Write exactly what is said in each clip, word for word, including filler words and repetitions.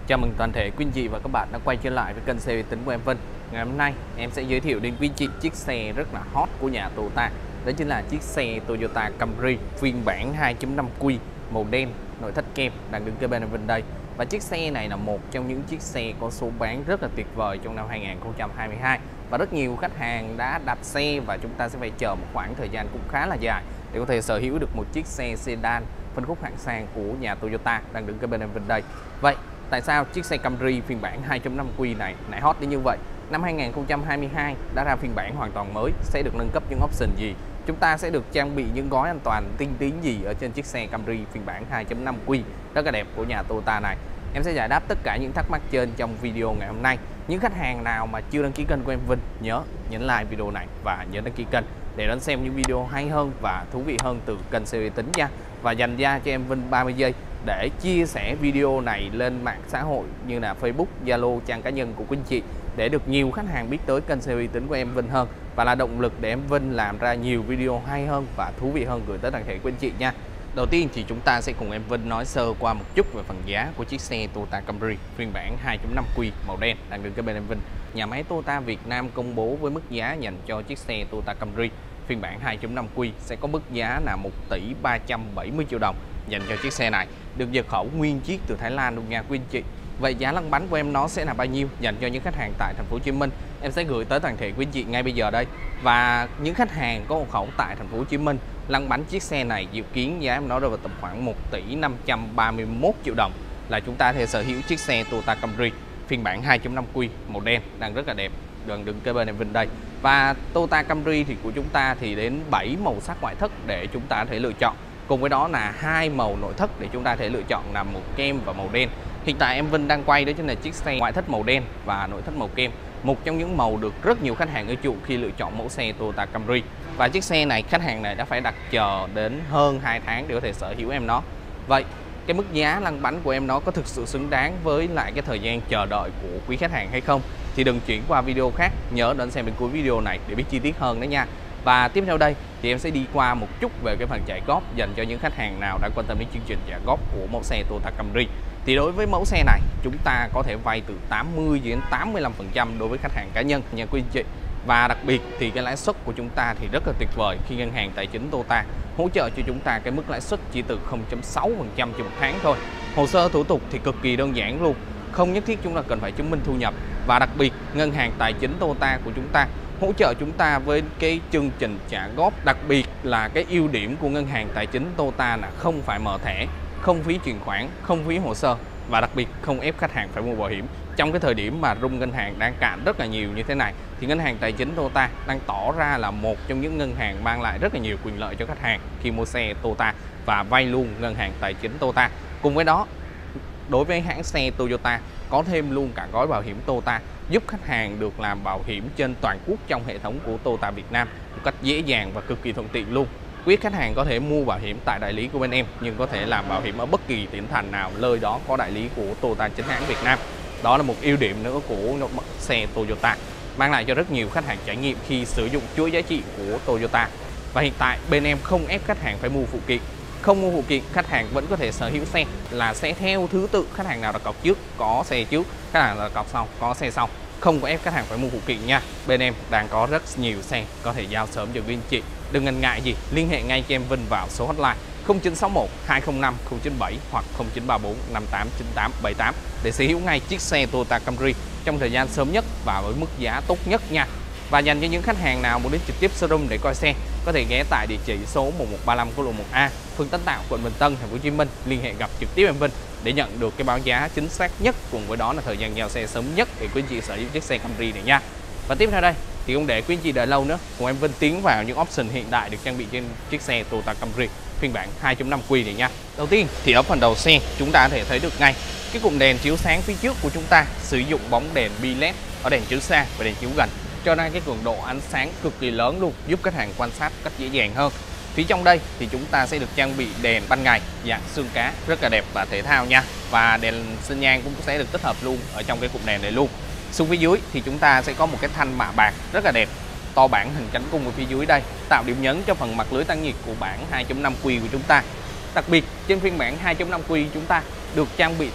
Chào mừng toàn thể quý anh chị và các bạn đã quay trở lại với kênh xe uy tín của em Vinh. Ngày hôm nay em sẽ giới thiệu đến quý anh chị chiếc xe rất là hot của nhà Toyota. Đó chính là chiếc xe Toyota Camry phiên bản hai chấm năm Q màu đen, nội thất kem đang đứng kế bên em Vinh đây. Và chiếc xe này là một trong những chiếc xe có số bán rất là tuyệt vời trong năm hai nghìn không trăm hai mươi hai. Và rất nhiều khách hàng đã đặt xe và chúng ta sẽ phải chờ một khoảng thời gian cũng khá là dài để có thể sở hữu được một chiếc xe sedan phân khúc hạng sang của nhà Toyota đang đứng kế bên em Vinh đây. Vậy tại sao chiếc xe Camry phiên bản hai chấm năm Q này lại hot đến như vậy? Năm hai nghìn không trăm hai mươi hai đã ra phiên bản hoàn toàn mới, sẽ được nâng cấp những option gì? Chúng ta sẽ được trang bị những gói an toàn tinh tiến gì ở trên chiếc xe Camry phiên bản hai chấm năm Q rất là đẹp của nhà Toyota này? Em sẽ giải đáp tất cả những thắc mắc trên trong video ngày hôm nay. Những khách hàng nào mà chưa đăng ký kênh của em Vinh nhớ nhấn like video này và nhớ đăng ký kênh để đón xem những video hay hơn và thú vị hơn từ kênh xe uy tín nha. Và dành ra cho em Vinh ba mươi giây để chia sẻ video này lên mạng xã hội như là Facebook, Zalo, trang cá nhân của quý anh chị để được nhiều khách hàng biết tới kênh xe uy tín của em Vinh hơn và là động lực để em Vinh làm ra nhiều video hay hơn và thú vị hơn gửi tới toàn thể quý anh chị nha. Đầu tiên thì chúng ta sẽ cùng em Vinh nói sơ qua một chút về phần giá của chiếc xe Toyota Camry phiên bản hai chấm năm Q màu đen đang đứng kế bên em Vinh. Nhà máy Toyota Việt Nam công bố với mức giá dành cho chiếc xe Toyota Camry phiên bản hai chấm năm Q sẽ có mức giá là một tỷ ba trăm bảy mươi triệu đồng dành cho chiếc xe này, được nhập khẩu nguyên chiếc từ Thái Lan luôn nha quý anh chị. Vậy giá lăn bánh của em nó sẽ là bao nhiêu dành cho những khách hàng tại thành phố Hồ Chí Minh? Em sẽ gửi tới toàn thể quý anh chị ngay bây giờ đây. Và những khách hàng có hộ khẩu tại thành phố Hồ Chí Minh, lăn bánh chiếc xe này dự kiến giá em nó rơi vào tầm khoảng một tỷ năm trăm ba mươi mốt triệu đồng là chúng ta thể sở hữu chiếc xe Toyota Camry phiên bản hai chấm năm Q màu đen đang rất là đẹp, gần đứng kế bên em Vinh đây. Và Toyota Camry thì của chúng ta thì đến bảy màu sắc ngoại thất để chúng ta có thể lựa chọn. Cùng với đó là hai màu nội thất để chúng ta thể lựa chọn là màu kem và màu đen. Hiện tại em Vinh đang quay đó chính là chiếc xe ngoại thất màu đen và nội thất màu kem, một trong những màu được rất nhiều khách hàng ưa chuộng khi lựa chọn mẫu xe Toyota Camry. Và chiếc xe này khách hàng này đã phải đặt chờ đến hơn hai tháng để có thể sở hữu em nó. Vậy cái mức giá lăn bánh của em nó có thực sự xứng đáng với lại cái thời gian chờ đợi của quý khách hàng hay không? Thì đừng chuyển qua video khác, nhớ đến xem bên cuối video này để biết chi tiết hơn đó nha. Và tiếp theo đây thì em sẽ đi qua một chút về cái phần trả góp dành cho những khách hàng nào đã quan tâm đến chương trình trả góp của mẫu xe Toyota Camry. Thì đối với mẫu xe này chúng ta có thể vay từ tám mươi đến tám mươi lăm phần trăm đối với khách hàng cá nhân nha quý anh chị. Và đặc biệt thì cái lãi suất của chúng ta thì rất là tuyệt vời khi ngân hàng tài chính Toyota hỗ trợ cho chúng ta cái mức lãi suất chỉ từ không phẩy sáu phần trăm trên một tháng thôi. Hồ sơ thủ tục thì cực kỳ đơn giản luôn, không nhất thiết chúng ta cần phải chứng minh thu nhập. Và đặc biệt ngân hàng tài chính Toyota của chúng ta hỗ trợ chúng ta với cái chương trình trả góp, đặc biệt là cái ưu điểm của ngân hàng tài chính Toyota là không phải mở thẻ, không phí chuyển khoản, không phí hồ sơ và đặc biệt không ép khách hàng phải mua bảo hiểm. Trong cái thời điểm mà room ngân hàng đang cạn rất là nhiều như thế này thì ngân hàng tài chính Toyota đang tỏ ra là một trong những ngân hàng mang lại rất là nhiều quyền lợi cho khách hàng khi mua xe Toyota và vay luôn ngân hàng tài chính Toyota. Cùng với đó, đối với hãng xe Toyota có thêm luôn cả gói bảo hiểm Toyota giúp khách hàng được làm bảo hiểm trên toàn quốc trong hệ thống của Toyota Việt Nam một cách dễ dàng và cực kỳ thuận tiện luôn. Quý khách hàng có thể mua bảo hiểm tại đại lý của bên em nhưng có thể làm bảo hiểm ở bất kỳ tỉnh thành nào nơi đó có đại lý của Toyota chính hãng Việt Nam. Đó là một ưu điểm nữa của xe Toyota, mang lại cho rất nhiều khách hàng trải nghiệm khi sử dụng chuỗi giá trị của Toyota. Và hiện tại bên em không ép khách hàng phải mua phụ kiện. Không mua phụ kiện, khách hàng vẫn có thể sở hữu xe là sẽ theo thứ tự, khách hàng nào đặt cọc trước có xe trước, khách hàng đặt cọc sau có xe sau. Không có ép khách hàng phải mua phụ kiện nha. Bên em đang có rất nhiều xe có thể giao sớm cho quý anh chị. Đừng ngần ngại gì, liên hệ ngay cho em Vinh vào số hotline không chín sáu một hai không năm không chín bảy hoặc không chín ba bốn năm tám chín tám bảy tám để sở hữu ngay chiếc xe Toyota Camry trong thời gian sớm nhất và với mức giá tốt nhất nha. Và dành cho những khách hàng nào muốn đến trực tiếp showroom để coi xe, có thể ghé tại địa chỉ số một một ba lăm quốc lộ một A, phường Tân Tạo, quận Bình Tân, thành phố Hồ Chí Minh, liên hệ gặp trực tiếp em Vinh để nhận được cái báo giá chính xác nhất, cùng với đó là thời gian giao xe sớm nhất để quý anh chị sở hữu chiếc xe Camry này nha. Và tiếp theo đây thì không để quý anh chị đợi lâu nữa, cùng em Vinh tiến vào những option hiện đại được trang bị trên chiếc xe Toyota Camry phiên bản hai chấm năm Q này nha. Đầu tiên thì ở phần đầu xe chúng ta có thể thấy được ngay cái cụm đèn chiếu sáng phía trước của chúng ta sử dụng bóng đèn bi led ở đèn chiếu xa và đèn chiếu gần, cho nên cái cường độ ánh sáng cực kỳ lớn luôn, giúp khách hàng quan sát cách dễ dàng hơn. Phía trong đây thì chúng ta sẽ được trang bị đèn ban ngày dạng xương cá rất là đẹp và thể thao nha, và đèn sinh nhan cũng sẽ được tích hợp luôn ở trong cái cụm đèn này luôn. Xuống phía dưới thì chúng ta sẽ có một cái thanh mạ bạc rất là đẹp, to bản hình cánh cung ở phía dưới đây, tạo điểm nhấn cho phần mặt lưới tản nhiệt của bản hai chấm năm Q của chúng ta. Đặc biệt trên phiên bản hai chấm năm Q chúng ta được trang bị tới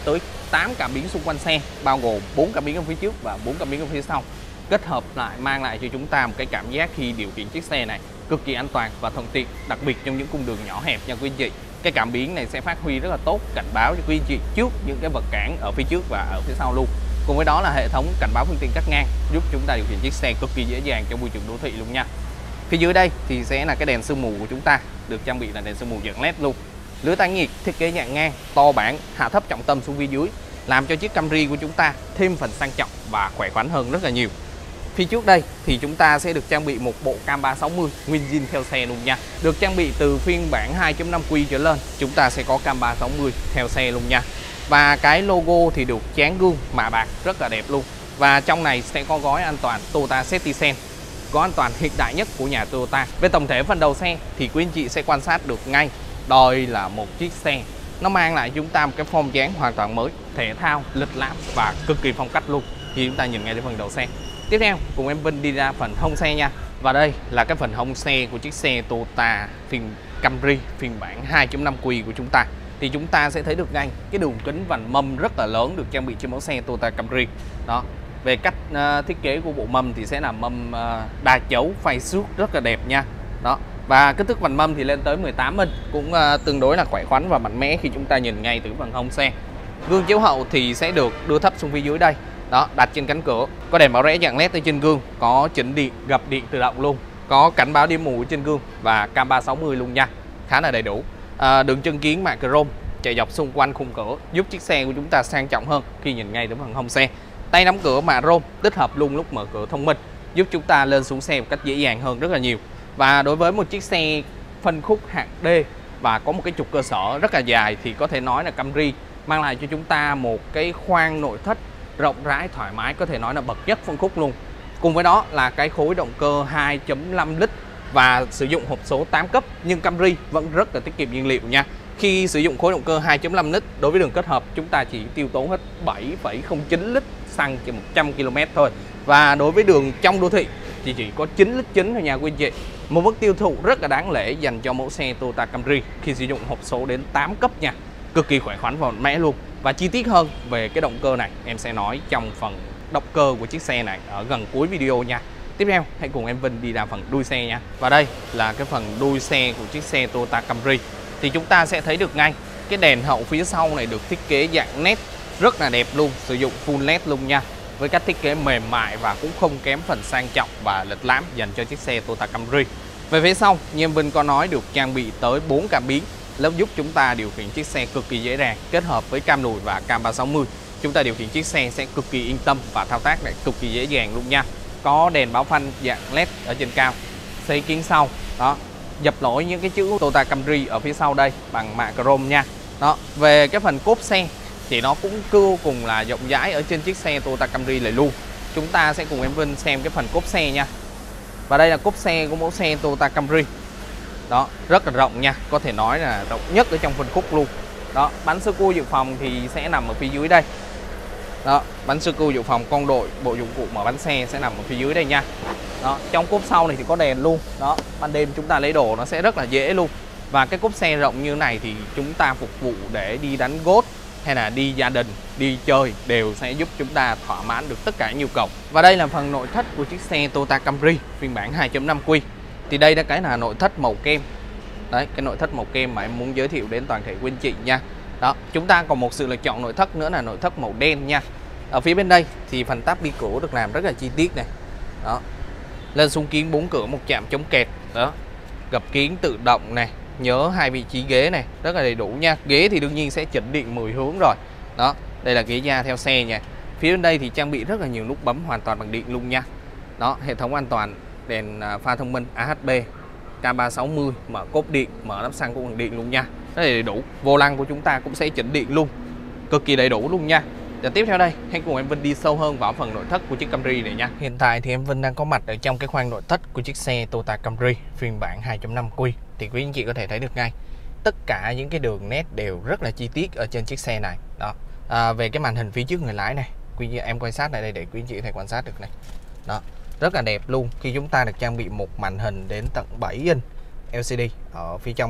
tám cảm biến xung quanh xe, bao gồm bốn cảm biến ở phía trước và bốn cảm biến ở phía sau, kết hợp lại mang lại cho chúng ta một cái cảm giác khi điều khiển chiếc xe này cực kỳ an toàn và thuận tiện, đặc biệt trong những cung đường nhỏ hẹp nha quý anh chị. Cái cảm biến này sẽ phát huy rất là tốt, cảnh báo cho quý anh chị trước những cái vật cản ở phía trước và ở phía sau luôn. Cùng với đó là hệ thống cảnh báo phương tiện cắt ngang, giúp chúng ta điều khiển chiếc xe cực kỳ dễ dàng trong môi trường đô thị luôn nha. Phía dưới đây thì sẽ là cái đèn sương mù của chúng ta, được trang bị là đèn sương mù dạng led luôn. Lưới tản nhiệt thiết kế dạng ngang, to bản, hạ thấp trọng tâm xuống phía dưới, làm cho chiếc Camry của chúng ta thêm phần sang trọng và khỏe khoắn hơn rất là nhiều. Phía trước đây thì chúng ta sẽ được trang bị một bộ cam ba sáu mươi nguyên zin theo xe luôn nha. Được trang bị từ phiên bản hai chấm năm Q trở lên, chúng ta sẽ có cam ba sáu mươi theo xe luôn nha. Và cái logo thì được dán gương mạ bạc rất là đẹp luôn. Và trong này sẽ có gói an toàn Toyota Safety Sense, gói an toàn hiện đại nhất của nhà Toyota. Về tổng thể phần đầu xe thì quý anh chị sẽ quan sát được ngay, đây là một chiếc xe nó mang lại chúng ta một cái form dáng hoàn toàn mới, thể thao, lịch lãm và cực kỳ phong cách luôn khi chúng ta nhìn ngay đến phần đầu xe. Tiếp theo cùng em Vinh đi ra phần hông xe nha. Và đây là cái phần hông xe của chiếc xe Toyota phiên Camry phiên bản hai chấm năm Q của chúng ta. Thì chúng ta sẽ thấy được ngay cái đường kính vành mâm rất là lớn được trang bị trên mẫu xe Toyota Camry. Đó. Về cách uh, thiết kế của bộ mâm thì sẽ là mâm uh, đa chấu phay suốt rất là đẹp nha. Đó. Và kích thước vành mâm thì lên tới mười tám inch, cũng uh, tương đối là khỏe khoắn và mạnh mẽ khi chúng ta nhìn ngay từ phần hông xe. Gương chiếu hậu thì sẽ được đưa thấp xuống phía dưới đây. Đó, đặt trên cánh cửa, có đèn báo rẽ dạng led ở trên gương, có chỉnh điện, gập điện tự động luôn, có cảnh báo điểm mù trên gương và cam ba sáu mươi luôn nha, khá là đầy đủ. À, đường chân kiến mạ chrome chạy dọc xung quanh khung cửa giúp chiếc xe của chúng ta sang trọng hơn khi nhìn ngay đến phần hông xe. Tay nắm cửa mạ rôm tích hợp luôn lúc mở cửa thông minh, giúp chúng ta lên xuống xe một cách dễ dàng hơn rất là nhiều. Và đối với một chiếc xe phân khúc hạng D và có một cái trục cơ sở rất là dài thì có thể nói là Camry mang lại cho chúng ta một cái khoang nội thất rộng rãi thoải mái, có thể nói là bậc nhất phân khúc luôn. Cùng với đó là cái khối động cơ hai chấm năm lít và sử dụng hộp số tám cấp, nhưng Camry vẫn rất là tiết kiệm nhiên liệu nha. Khi sử dụng khối động cơ hai chấm năm lít, đối với đường kết hợp chúng ta chỉ tiêu tốn hết bảy phẩy không chín lít xăng trên một trăm ki lô mét thôi. Và đối với đường trong đô thị thì chỉ có chín lít chính thôi nha quý anh chị. Một mức tiêu thụ rất là đáng lẽ dành cho mẫu xe Toyota Camry khi sử dụng hộp số đến tám cấp nha. Cực kỳ khỏe khoắn và mạnh mẽ luôn. Và chi tiết hơn về cái động cơ này em sẽ nói trong phần động cơ của chiếc xe này ở gần cuối video nha. Tiếp theo hãy cùng em Vinh đi ra phần đuôi xe nha. Và đây là cái phần đuôi xe của chiếc xe Toyota Camry. Thì chúng ta sẽ thấy được ngay cái đèn hậu phía sau này được thiết kế dạng nét rất là đẹp luôn, sử dụng full led luôn nha. Với cách thiết kế mềm mại và cũng không kém phần sang trọng và lịch lãm dành cho chiếc xe Toyota Camry. Về phía sau, như em Vinh có nói, được trang bị tới bốn cảm biến, lớp giúp chúng ta điều khiển chiếc xe cực kỳ dễ dàng. Kết hợp với cam lùi và cam ba sáu mươi, chúng ta điều khiển chiếc xe sẽ cực kỳ yên tâm và thao tác lại cực kỳ dễ dàng luôn nha. Có đèn báo phanh dạng led ở trên cao, xây kiến sau, đó, dập nổi những cái chữ Toyota Camry ở phía sau đây bằng mạ chrome nha. Đó, về cái phần cốp xe thì nó cũng vô cùng là rộng rãi ở trên chiếc xe Toyota Camry này luôn. Chúng ta sẽ cùng em Vinh xem cái phần cốp xe nha. Và đây là cốp xe của mẫu xe Toyota Camry. Đó, rất là rộng nha, có thể nói là rộng nhất ở trong phân khúc luôn. Đó, bánh sơ cua dự phòng thì sẽ nằm ở phía dưới đây. Đó, bánh sơ cua dự phòng con đội, bộ dụng cụ mở bánh xe sẽ nằm ở phía dưới đây nha. Đó, trong cốp sau này thì có đèn luôn. Đó, ban đêm chúng ta lấy đồ nó sẽ rất là dễ luôn. Và cái cốp xe rộng như này thì chúng ta phục vụ để đi đánh golf hay là đi gia đình, đi chơi đều sẽ giúp chúng ta thỏa mãn được tất cả nhu cầu. Và đây là phần nội thất của chiếc xe Toyota Camry phiên bản hai chấm năm Q. Thì đây là cái là nội thất màu kem. Đấy, cái nội thất màu kem mà em muốn giới thiệu đến toàn thể quý anh chị nha. Đó, chúng ta còn một sự lựa chọn nội thất nữa là nội thất màu đen nha. Ở phía bên đây thì phần táp bi cửa được làm rất là chi tiết này. Đó. Lên xung kiến bốn cửa, một chạm chống kẹt. Đó. Gập kiến tự động này, nhớ hai vị trí ghế này, rất là đầy đủ nha. Ghế thì đương nhiên sẽ chỉnh điện mười hướng rồi. Đó, đây là ghế da theo xe nha. Phía bên đây thì trang bị rất là nhiều nút bấm hoàn toàn bằng điện luôn nha. Đó, hệ thống an toàn, đèn pha thông minh a hát bê, cam ba sáu mươi, mở cốp điện, mở nắp xăng cũng bằng điện luôn nha. Rất là đầy đủ. Vô lăng của chúng ta cũng sẽ chỉnh điện luôn, cực kỳ đầy đủ luôn nha. Và tiếp theo đây, hãy cùng em Vinh đi sâu hơn vào phần nội thất của chiếc Camry này nha. Hiện tại thì em Vinh đang có mặt ở trong cái khoang nội thất của chiếc xe Toyota Camry phiên bản hai chấm năm Q. Thì quý anh chị có thể thấy được ngay, tất cả những cái đường nét đều rất là chi tiết ở trên chiếc xe này. Đó. À, về cái màn hình phía trước người lái này, quý anh chị em quan sát lại đây để quý anh chị có thể quan sát được này. Đó, rất là đẹp luôn khi chúng ta được trang bị một màn hình đến tận bảy inch L C D ở phía trong đây.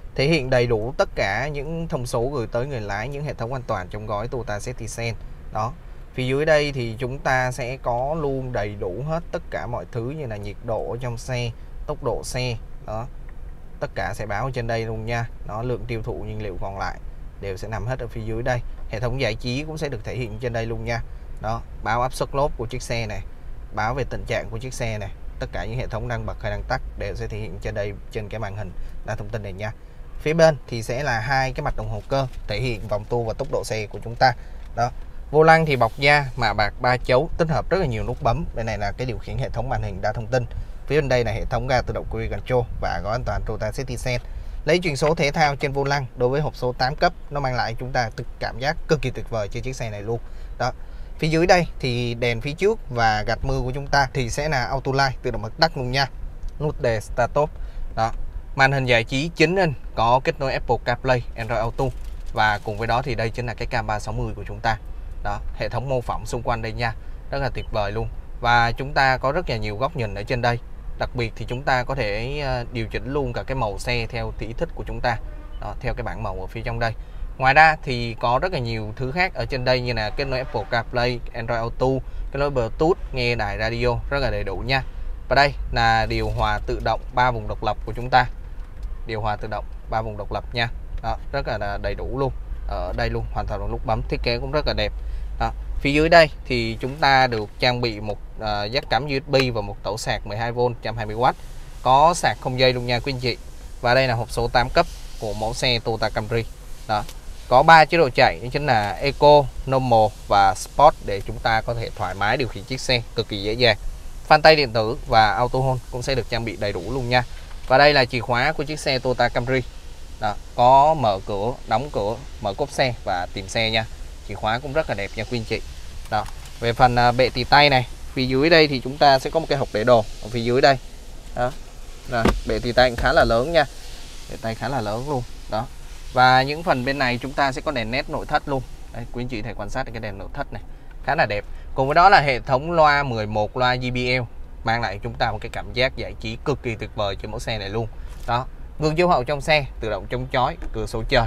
thể hiện đầy đủ tất cả những thông số gửi tới người lái, những hệ thống an toàn trong gói Toyota Safety Sense. Đó. Phía dưới đây thì chúng ta sẽ có luôn đầy đủ hết tất cả mọi thứ như là nhiệt độ trong xe, tốc độ xe. Đó. Tất cả sẽ báo ở trên đây luôn nha. Nó lượng tiêu thụ nhiên liệu còn lại đều sẽ nằm hết ở phía dưới đây. Hệ thống giải trí cũng sẽ được thể hiện trên đây luôn nha. Đó, báo áp suất lốp của chiếc xe này, báo về tình trạng của chiếc xe này, tất cả những hệ thống đang bật hay đang tắt đều sẽ thể hiện trên đây, trên cái màn hình đa thông tin này nha. Phía bên thì sẽ là hai cái mặt đồng hồ cơ thể hiện vòng tua và tốc độ xe của chúng ta. Đó. Vô lăng thì bọc da mạ bạc ba chấu, tích hợp rất là nhiều nút bấm. Bên này là cái điều khiển hệ thống màn hình đa thông tin. Phía bên đây là hệ thống ga tự động cruise control và gói an toàn Toyota Safety Sense. Lấy chuyển số thể thao trên vô lăng đối với hộp số tám cấp, nó mang lại chúng ta cảm giác cực kỳ tuyệt vời trên chiếc xe này luôn. Đó. Phía dưới đây thì đèn phía trước và gạt mưa của chúng ta thì sẽ là auto light tự động bật tắt luôn nha. Nút đề start stop. Đó. Màn hình giải trí chín inch có kết nối Apple CarPlay, Android Auto và cùng với đó thì đây chính là cái cam ba sáu mươi của chúng ta. Đó, hệ thống mô phỏng xung quanh đây nha, rất là tuyệt vời luôn. Và chúng ta có rất là nhiều góc nhìn ở trên đây. Đặc biệt thì chúng ta có thể điều chỉnh luôn cả cái màu xe theo ý thích của chúng ta. Đó, theo cái bảng màu ở phía trong đây. Ngoài ra thì có rất là nhiều thứ khác ở trên đây như là kết nối Apple CarPlay, Android Auto, kết nối Bluetooth, nghe đài radio rất là đầy đủ nha. Và đây là điều hòa tự động ba vùng độc lập của chúng ta. Điều hòa tự động ba vùng độc lập nha. Đó, rất là đầy đủ luôn. Ở đây luôn, hoàn toàn bằng nút bấm, thiết kế cũng rất là đẹp. Đó. Phía dưới đây thì chúng ta được trang bị một uh, jack cắm u ét bê và một tẩu sạc mười hai vôn một trăm hai mươi oát. Có sạc không dây luôn nha quý anh chị. Và đây là hộp số tám cấp của mẫu xe Toyota Camry. Đó. Có ba chế độ chạy, chính là Eco, Normal và Sport để chúng ta có thể thoải mái điều khiển chiếc xe cực kỳ dễ dàng. Phanh tay điện tử và auto hold cũng sẽ được trang bị đầy đủ luôn nha. Và đây là chìa khóa của chiếc xe Toyota Camry. Đó, có mở cửa, đóng cửa, mở cốp xe và tìm xe nha. Chìa khóa cũng rất là đẹp nha quý anh chị. Đó. Về phần bệ tì tay này, phía dưới đây thì chúng ta sẽ có một cái hộc để đồ ở phía dưới đây. Đó. Rồi, bệ tì tay cũng khá là lớn nha. Bệ tay khá là lớn luôn. Đó. Và những phần bên này chúng ta sẽ có đèn nét nội thất luôn. Đây, quý anh chị thể quan sát cái đèn nội thất này, khá là đẹp. Cùng với đó là hệ thống loa mười một loa gi bê lờ mang lại chúng ta một cái cảm giác giải trí cực kỳ tuyệt vời trên mẫu xe này luôn. Đó. Gương chiếu hậu trong xe tự động chống chói, cửa sổ trời.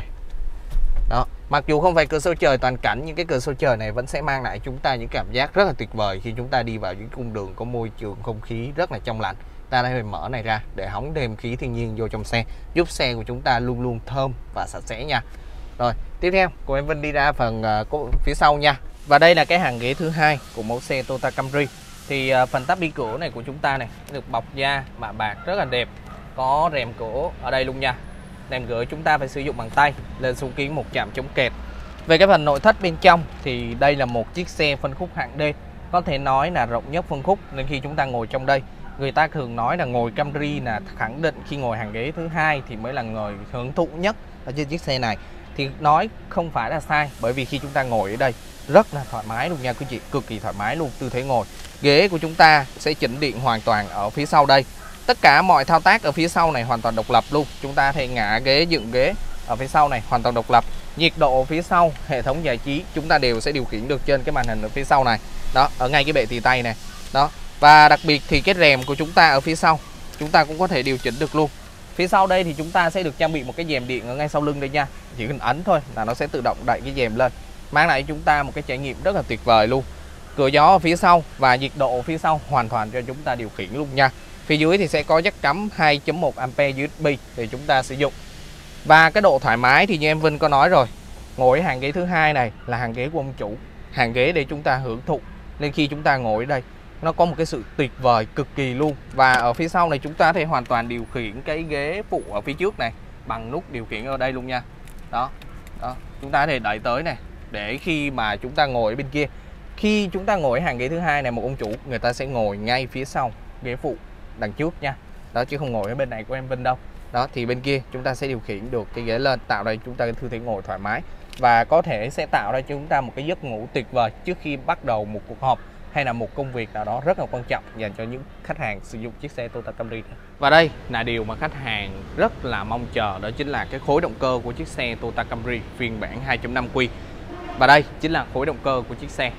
Đó, mặc dù không phải cửa sổ trời toàn cảnh, nhưng cái cửa sổ trời này vẫn sẽ mang lại chúng ta những cảm giác rất là tuyệt vời khi chúng ta đi vào những cung đường có môi trường không khí rất là trong lành. Ta đã mở này ra để hóng thêm khí thiên nhiên vô trong xe, giúp xe của chúng ta luôn luôn thơm và sạch sẽ nha. Rồi, tiếp theo cùng em Vinh đi ra phần uh, phía sau nha. Và đây là cái hàng ghế thứ hai của mẫu xe Toyota Camry. Thì uh, phần tắp bi cửa này của chúng ta này được bọc da mạ bạc rất là đẹp. Có rèm cửa ở đây luôn nha. Rèm cửa chúng ta phải sử dụng bằng tay, lên xuống kính một chạm chống kẹt. Về cái phần nội thất bên trong thì đây là một chiếc xe phân khúc hạng D, có thể nói là rộng nhất phân khúc, nên khi chúng ta ngồi trong đây, người ta thường nói là ngồi Camry là khẳng định khi ngồi hàng ghế thứ hai thì mới là người hưởng thụ nhất ở trên chiếc xe này. Thì nói không phải là sai, bởi vì khi chúng ta ngồi ở đây rất là thoải mái luôn nha quý chị, cực kỳ thoải mái luôn. Tư thế ngồi, ghế của chúng ta sẽ chỉnh điện hoàn toàn ở phía sau đây. Tất cả mọi thao tác ở phía sau này hoàn toàn độc lập luôn. Chúng ta thể ngả ghế, dựng ghế ở phía sau này hoàn toàn độc lập. Nhiệt độ ở phía sau, hệ thống giải trí chúng ta đều sẽ điều khiển được trên cái màn hình ở phía sau này. Đó, ở ngay cái bệ tì tay này. Đó. Và đặc biệt thì cái rèm của chúng ta ở phía sau chúng ta cũng có thể điều chỉnh được luôn. Phía sau đây thì chúng ta sẽ được trang bị một cái rèm điện ở ngay sau lưng đây nha. Chỉ cần ấn thôi là nó sẽ tự động đẩy cái rèm lên, mang lại chúng ta một cái trải nghiệm rất là tuyệt vời luôn. Cửa gió ở phía sau và nhiệt độ ở phía sau hoàn toàn cho chúng ta điều khiển luôn nha. Phía dưới thì sẽ có jack cắm hai chấm một ampe u ét bê để chúng ta sử dụng. Và cái độ thoải mái thì như em Vinh có nói rồi, ngồi hàng ghế thứ hai này là hàng ghế của ông chủ, hàng ghế để chúng ta hưởng thụ. Nên khi chúng ta ngồi ở đây nó có một cái sự tuyệt vời cực kỳ luôn. Và ở phía sau này chúng ta có thể hoàn toàn điều khiển cái ghế phụ ở phía trước này bằng nút điều khiển ở đây luôn nha. Đó, đó. Chúng ta có thể đẩy tới này để khi mà chúng ta ngồi ở bên kia, khi chúng ta ngồi ở hàng ghế thứ hai này, một ông chủ người ta sẽ ngồi ngay phía sau ghế phụ đằng trước nha. Đó, chứ không ngồi ở bên này của em Vinh đâu. Đó, thì bên kia chúng ta sẽ điều khiển được cái ghế lên, tạo ra chúng ta cái tư thế ngồi thoải mái và có thể sẽ tạo ra cho chúng ta một cái giấc ngủ tuyệt vời trước khi bắt đầu một cuộc họp hay là một công việc nào đó rất là quan trọng dành cho những khách hàng sử dụng chiếc xe Toyota Camry này. Và đây là điều mà khách hàng rất là mong chờ, đó chính là cái khối động cơ của chiếc xe Toyota Camry phiên bản hai chấm năm Q. Và đây chính là khối động cơ của chiếc xe.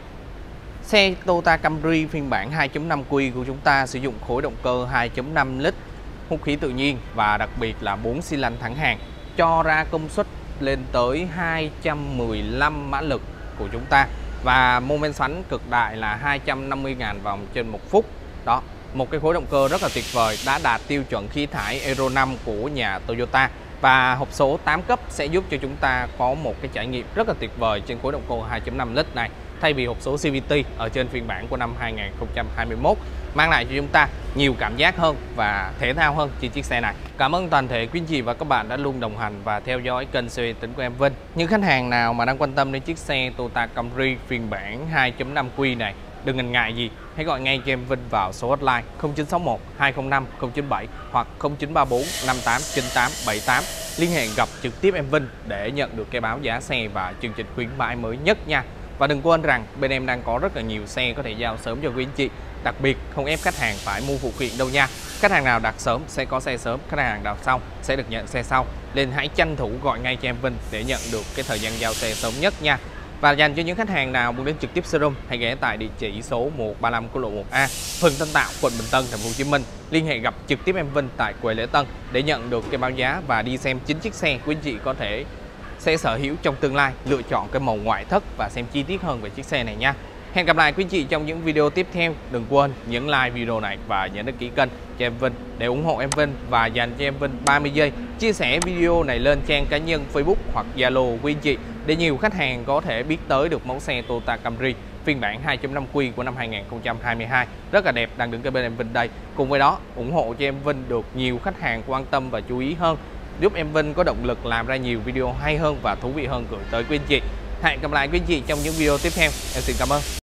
Xe Toyota Camry phiên bản hai chấm năm Q của chúng ta sử dụng khối động cơ hai chấm năm lít hút khí tự nhiên và đặc biệt là bốn xi lanh thẳng hàng. cho ra công suất lên tới hai trăm mười lăm mã lực của chúng ta, và mô men xoắn cực đại là hai trăm năm mươi nghìn vòng trên một phút. Đó, một cái khối động cơ rất là tuyệt vời, đã đạt tiêu chuẩn khí thải Euro năm của nhà Toyota. Và hộp số tám cấp sẽ giúp cho chúng ta có một cái trải nghiệm rất là tuyệt vời trên khối động cơ hai chấm năm lít này, thay vì hộp số xê vê tê ở trên phiên bản của năm hai nghìn không trăm hai mươi mốt, mang lại cho chúng ta nhiều cảm giác hơn và thể thao hơn trên chiếc xe này. Cảm ơn toàn thể quý anh chị và các bạn đã luôn đồng hành và theo dõi kênh xe uy tín của em Vinh. Những khách hàng nào mà đang quan tâm đến chiếc xe Toyota Camry phiên bản hai chấm năm Q này, đừng ngần ngại gì, hãy gọi ngay cho em Vinh vào số hotline không chín sáu một hai không năm không chín bảy hoặc không chín ba bốn năm tám chín tám bảy tám. Liên hệ gặp trực tiếp em Vinh để nhận được cái báo giá xe và chương trình khuyến mãi mới nhất nha. Và đừng quên rằng bên em đang có rất là nhiều xe có thể giao sớm cho quý anh chị. Đặc biệt không ép khách hàng phải mua phụ kiện đâu nha. Khách hàng nào đặt sớm sẽ có xe sớm, khách hàng đặt sau sẽ được nhận xe sau. Nên hãy tranh thủ gọi ngay cho em Vinh để nhận được cái thời gian giao xe sớm nhất nha. Và dành cho những khách hàng nào muốn đến trực tiếp showroom, hãy ghé tại địa chỉ số một ba lăm quốc lộ một A, phường Tân Tạo, quận Bình Tân, thành phố Hồ Chí Minh. Liên hệ gặp trực tiếp em Vinh tại quầy lễ tân để nhận được cái báo giá và đi xem chính chiếc xe quý anh chị có thể sẽ sở hữu trong tương lai, lựa chọn cái màu ngoại thất và xem chi tiết hơn về chiếc xe này nha. Hẹn gặp lại quý anh chị trong những video tiếp theo. Đừng quên nhấn like video này và nhấn đăng ký kênh cho em Vinh để ủng hộ em Vinh, và dành cho em Vinh ba mươi giây chia sẻ video này lên trang cá nhân Facebook hoặc Zalo quý anh chị để nhiều khách hàng có thể biết tới được mẫu xe Toyota Camry phiên bản hai chấm năm Q của năm hai nghìn không trăm hai mươi hai rất là đẹp đang đứng kế bên em Vinh đây. Cùng với đó ủng hộ cho em Vinh được nhiều khách hàng quan tâm và chú ý hơn, giúp em Vinh có động lực làm ra nhiều video hay hơn và thú vị hơn gửi tới quý anh chị. Hẹn gặp lại quý anh chị trong những video tiếp theo. Em xin cảm ơn.